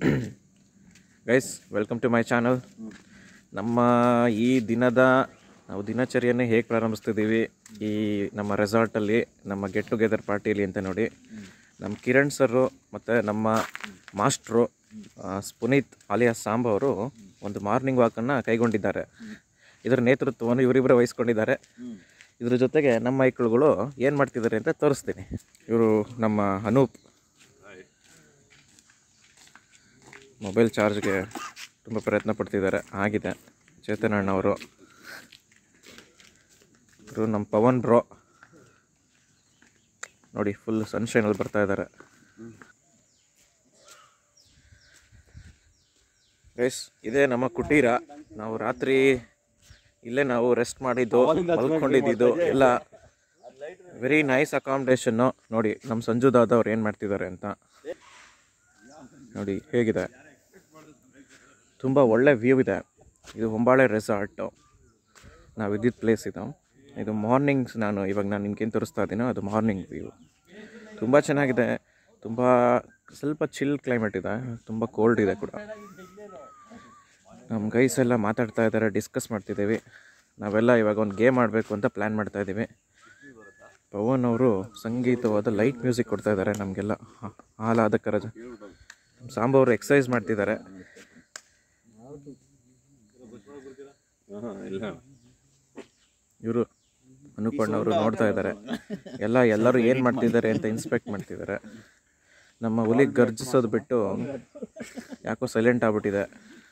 Guys, welcome to my channel. ನಮ್ಮ ಈ ನಾವು ದಿನಚರಿಯನ್ನು ಹೇಗೆ ಪ್ರಾರಂಭಿಸ್ತಿದ್ದೀವಿ ಈ ನಮ್ಮ ರೆಸಾರ್ಟಲ್ಲಿ, ನಮ್ಮ ಗೆಟ್ ಟುಗೆದರ್ ಪಾರ್ಟಿಯಲ್ಲಿ ಅಂತ ನೋಡಿ. ನಮ್ಮ ಕಿರಣ್ ಸರು ಮತ್ತು ನಮ್ಮ ಮಾಸ್ಟ್ರು ಪುನೀತ್ ಅಲಿಯಾಸ್ ಸಾಂಬ ಅವರು ಒಂದು ಮಾರ್ನಿಂಗ್ ವಾಕನ್ನು ಕೈಗೊಂಡಿದ್ದಾರೆ. ಇದರ ನೇತೃತ್ವವನ್ನು ಇವರಿಬ್ಬರು ವಹಿಸ್ಕೊಂಡಿದ್ದಾರೆ. ಇದ್ರ ಜೊತೆಗೆ ನಮ್ಮ ಮೈಕ್ಳುಗಳು ಏನು ಮಾಡ್ತಿದ್ದಾರೆ ಅಂತ ತೋರಿಸ್ತೀನಿ. ಇವರು ನಮ್ಮ ಅನೂಪ್ ಮೊಬೈಲ್ ಚಾರ್ಜ್ಗೆ ತುಂಬ ಪ್ರಯತ್ನ ಪಡ್ತಿದ್ದಾರೆ, ಆಗಿದೆ. ಚೇತನ್ ಅಣ್ಣವರು, ಇವರು ನಮ್ಮ ಪವನ್ ಬ್ರೋ ನೋಡಿ, ಫುಲ್ ಸನ್ಶೈನಲ್ಲಿ ಬರ್ತಾ ಇದ್ದಾರೆ. ಗೈಸ್, ಇದೇ ನಮ್ಮ ಕುಟೀರ. ನಾವು ರಾತ್ರಿ ಇಲ್ಲೇ ನಾವು ರೆಸ್ಟ್ ಮಾಡಿದ್ದು, ಮಲ್ಕೊಂಡಿದ್ದು ಎಲ್ಲ. Very nice accommodation. ನೋಡಿ ನಮ್ಮ ಸಂಜು ದಾದ ಅವ್ರು ಏನು ಮಾಡ್ತಿದ್ದಾರೆ ಅಂತ ನೋಡಿ, ಹೇಗಿದೆ. ತುಂಬ ಒಳ್ಳೆ ವ್ಯೂ ಇದೆ. ಇದು ಹೊಂಬಾಳೆ ರೆಸಾರ್ಟು, ನಾವು ಇದ್ದಿದ್ದ ಪ್ಲೇಸ್ ಇದು ಮಾರ್ನಿಂಗ್ಸ್. ಇವಾಗ ನಾನು ನಿಮ್ಗೇನು ತೋರಿಸ್ತಾ ಇದ್ದೀನೋ ಅದು ಮಾರ್ನಿಂಗ್ ವ್ಯೂ. ತುಂಬ ಚೆನ್ನಾಗಿದೆ. ತುಂಬ ಸ್ವಲ್ಪ ಚಿಲ್ ಕ್ಲೈಮೇಟ್ ಇದೆ, ತುಂಬ ಕೋಲ್ಡ್ ಇದೆ ಕೂಡ. ನಮ್ಮ ಗೈಸ್ ಎಲ್ಲ ಮಾತಾಡ್ತಾ ಇದ್ದಾರೆ, ಡಿಸ್ಕಸ್ ಮಾಡ್ತಿದ್ದೀವಿ. ನಾವೆಲ್ಲ ಇವಾಗ ಒಂದು ಗೇಮ್ ಆಡಬೇಕು ಅಂತ ಪ್ಲ್ಯಾನ್ ಮಾಡ್ತಾಯಿದ್ದೀವಿ. ಪವನ್ ಅವರು ಸಂಗೀತವಾದ ಲೈಟ್ ಮ್ಯೂಸಿಕ್ ಕೊಡ್ತಾ ಇದ್ದಾರೆ ನಮಗೆಲ್ಲ ಆಹ್ಲಾದಕರ. ಸಾಂಬ ಅವರು ಎಕ್ಸಸೈಸ್ ಮಾಡ್ತಿದ್ದಾರೆ. ಇವರು ಅನುಪಣ್ಣವರು ನೋಡ್ತಾ ಇದ್ದಾರೆ. ಎಲ್ಲರೂ ಏನು ಮಾಡ್ತಿದ್ದಾರೆ ಅಂತ ಇನ್ಸ್ಪೆಕ್ಟ್ ಮಾಡ್ತಿದ್ದಾರೆ. ನಮ್ಮ ಹುಲಿ ಗರ್ಜಿಸೋದು ಬಿಟ್ಟು ಯಾಕೋ ಸೈಲೆಂಟ್ ಆಗ್ಬಿಟ್ಟಿದೆ.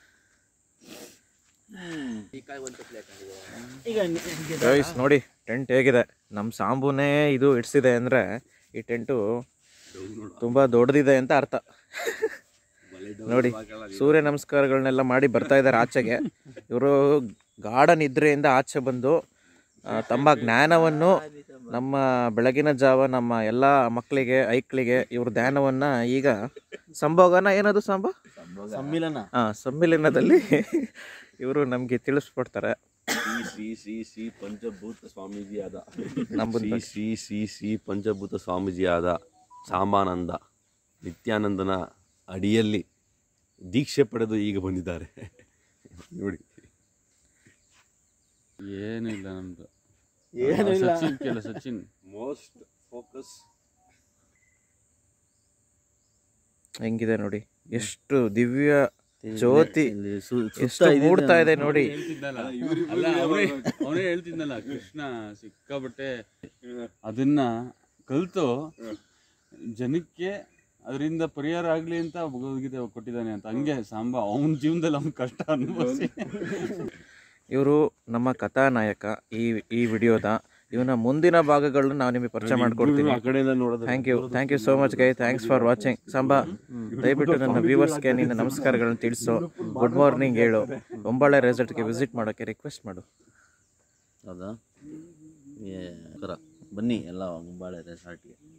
ಗೈಸ್ ನೋಡಿ, ಟೆಂಟ್ ಹೇಗಿದೆ. ನಮ್ಮ ಸಾಂಬುನೇ ಇದು ಇಡ್ಸಿದೆ ಅಂದರೆ ಈ ಟೆಂಟು ತುಂಬ ದೊಡ್ಡದಿದೆ ಅಂತ ಅರ್ಥ. ನೋಡಿ, ಸೂರ್ಯ ನಮಸ್ಕಾರಗಳನ್ನೆಲ್ಲ ಮಾಡಿ ಬರ್ತಾ ಇದ್ದಾರೆ ಆಚೆಗೆ. ಇವರು ಗಾಢ ನಿದ್ರೆಯಿಂದ ಆಚೆ ಬಂದು ತಮ್ಮ ಜ್ಞಾನವನ್ನು ನಮ್ಮ ಬೆಳಗಿನ ಜಾವ ನಮ್ಮ ಎಲ್ಲ ಮಕ್ಕಳಿಗೆ ಐಕ್ಳಿಗೆ ಇವ್ರ ಧ್ಯಾನವನ್ನು ಈಗ ಸಂಭೋಗನ ಏನದು ಸಮ್ಮಿಲನದಲ್ಲಿ ಇವರು ನಮಗೆ ತಿಳಿಸ್ಕೊಡ್ತಾರೆ. ಶ್ರೀ ಪಂಚಭೂತ ಸ್ವಾಮೀಜಿಯಾದ ಸಾಂಬಾನಂದ ನಿತ್ಯಾನಂದನ ಅಡಿಯಲ್ಲಿ ದೀಕ್ಷೆ ಪಡೆದು ಈಗ ಬಂದಿದ್ದಾರೆ. ನೋಡಿ, ಏನಿಲ್ಲ ನಮ್ದು, ಸಚಿನ್ ಮೋಸ್ಟ್ ಫೋಕಸ್. ಹೆಂಗಿದೆ ನೋಡಿ, ಎಷ್ಟು ದಿವ್ಯ ಜ್ಯೋತಿ ಎಷ್ಟು ಮೂಡ್ತಾ ಇದೆ ನೋಡಿ. ಅವನೇ ಹೇಳ್ತಿದ್ನಲ್ಲ, ಕೃಷ್ಣ ಸಿಕ್ಕಾಬಟ್ಟೆ ಅದನ್ನ ಕಲ್ತು ಜನಕ್ಕೆ ಅದರಿಂದ ಪರಿಹಾರ ಆಗ್ಲಿ ಅಂತ ಭಗವದ್ಗೀತೆ ಕೊಟ್ಟಿದ್ದಾನೆ ಅಂತ. ಹಂಗೆ ಸಾಂಬ ಅವನ ಜೀವನದಲ್ಲಿ ಅವ್ನ ಕಷ್ಟ ಅನುಭವಿಸಿ. ಇವರು ನಮ್ಮ ಕಥಾನಾಯಕ ಈ ವಿಡಿಯೋದ. ಇವನ ಮುಂದಿನ ಭಾಗಗಳನ್ನ ನಾವು ನಿಮಗೆ ಪರಿಚಯ ಮಾಡ್ಕೊಡ್ತೀನಿ. Thank you so much guy. Thanks for watching. Samba, ದಯವಿಟ್ಟು ನನ್ನ ವ್ಯೂವರ್ಸ್ಗೆ ನಿನ್ನ ನಮಸ್ಕಾರಗಳನ್ನು ತಿಳಿಸು, ಗುಡ್ ಮಾರ್ನಿಂಗ್ ಹೇಳು, ಹೊಂಬಾಳೆ ರೆಸಾರ್ಟ್ಗೆ ವಿಸಿಟ್ ಮಾಡೋಕ್ಕೆ ರಿಕ್ವೆಸ್ಟ್ ಮಾಡು. ಹೌದಾ, ಬನ್ನಿ ಎಲ್ಲ ಹೊಂಬಾಳೆ ರೆಸಾರ್ಟ್ಗೆ.